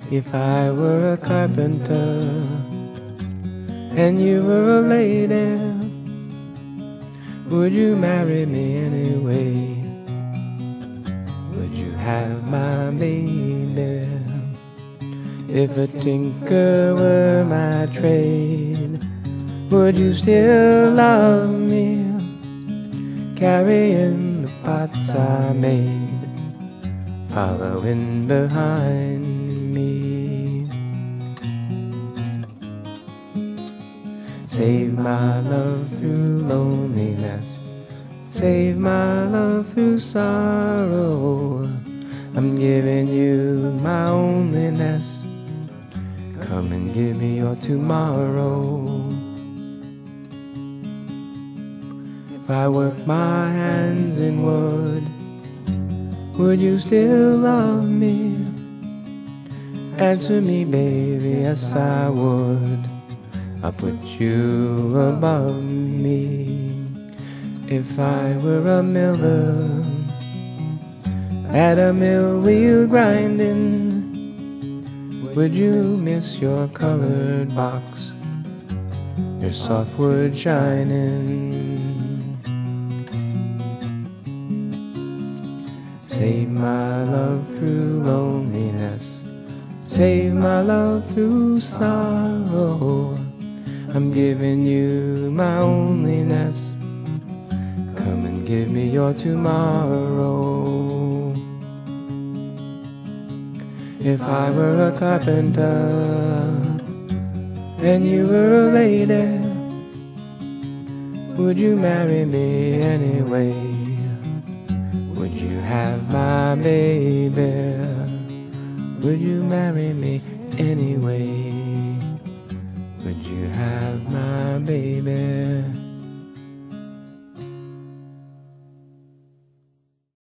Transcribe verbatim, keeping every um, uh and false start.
If I were a carpenter and you were a lady, would you marry me anyway? Would you have my baby? If a tinker were my trade, would you still love me? Carrying the pots I made, following behind me. Save my love through loneliness, save my love through sorrow. I'm giving you my onlyness, come and give me your tomorrow. If I work my hands in wood, would you still love me? Answer me, baby, yes I would. I'll put you above me. If I were a miller, at a mill wheel grinding, would you miss your colored box, your soft wood shining? Save my love through loneliness, save my love through sorrow. I'm giving you my onlyness, come and give me your tomorrow. If I were a carpenter and you were a lady, would you marry me anyway? Would you have my baby? Would you marry me anyway? Would you have my baby?